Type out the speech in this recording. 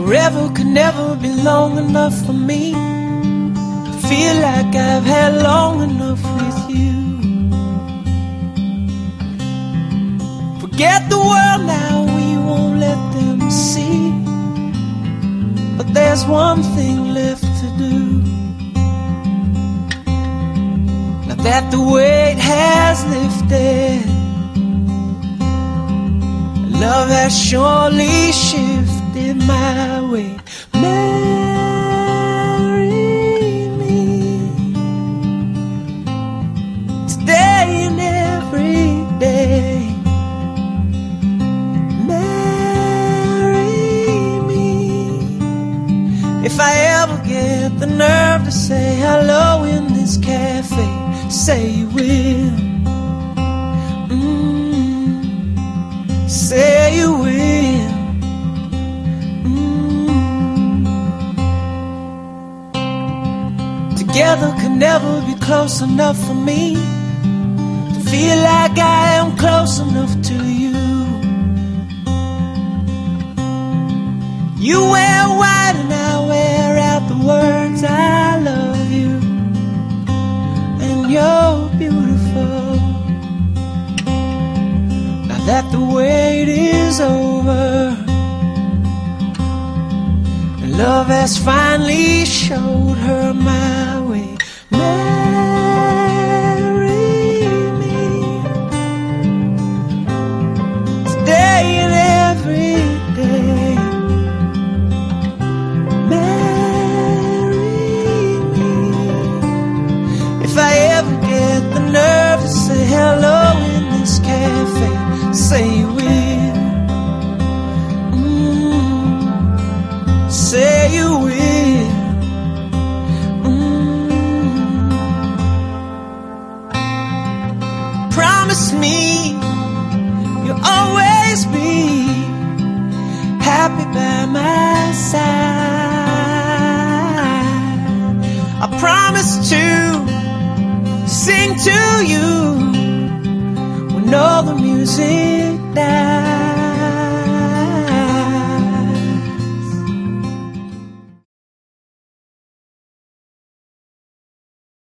Forever could never be long enough for me to feel like I've had long enough with you. Forget the world now, we won't let them see. But there's one thing left to do. Now that the weight has lifted, love has surely shifted my way. Marry me today and every day. Marry me. If I ever get the nerve to say hello in this cafe, say you will. Say you will. Together could never be close enough for me to feel like I am close enough to you. You wear white and I wear out the words I love you, and you're beautiful. Now that the wait is over and love has finally showed her my way. Marry me today and every day. Marry me. If I ever get the nerve to say hello in this cafe, say you will. Say you will. Promise me you'll always be happy by my side. I promise to sing to you